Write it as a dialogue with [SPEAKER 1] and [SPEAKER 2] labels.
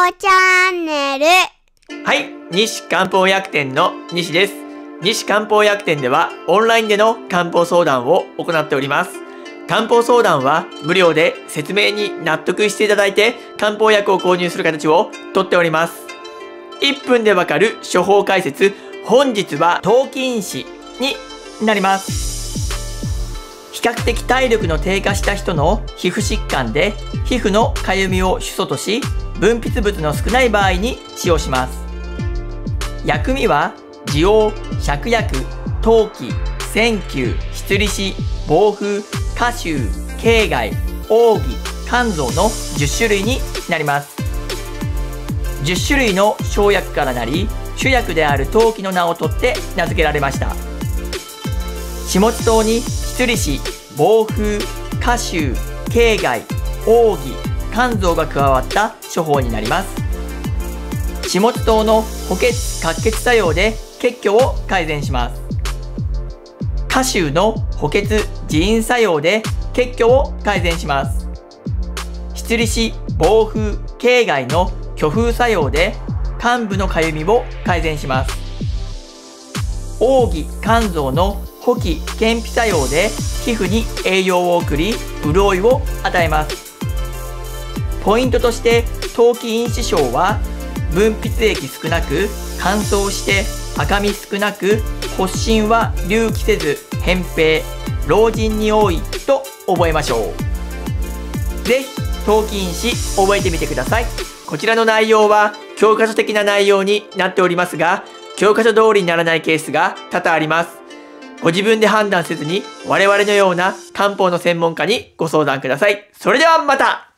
[SPEAKER 1] チャンネル。
[SPEAKER 2] はい、西漢方薬店の西です。西漢方薬店ではオンラインでの漢方相談を行っております。漢方相談は無料で説明に納得していただいて漢方薬を購入する形をとっております。1分でわかる処方解説、本日は冬季飲酒になります。比較的体力の低下した人の皮膚疾患で皮膚のかゆみを主訴とし、分泌物の少ない場合に使用します。薬味は滋養、芍薬、当帰、鍼灸、失利子、防風、夏秋、経外、奥義、甘草の10種類になります。10種類の生薬からなり、主薬である当帰の名を取って名付けられました。下津糖に失利子、防風、夏秋、経外、奥義、甘草が加わった処方になります。下津糖の補欠・活血作用で血虚を改善します。夏秋の補欠・自陰作用で血虚を改善します。失利子・防風・経外の虚風作用で患部のかゆみを改善します。奥義・甘草の補気・健脾作用で皮膚に栄養を送り潤いを与えます。ポイントとして冬季飲酒症は分泌液少なく乾燥して赤み少なく発疹は隆起せず扁平、老人に多いと覚えましょう。ぜひ冬季飲酒覚えてみてください。こちらの内容は教科書的な内容になっておりますが、教科書通りにならないケースが多々あります。ご自分で判断せずに我々のような漢方の専門家にご相談ください。それではまた。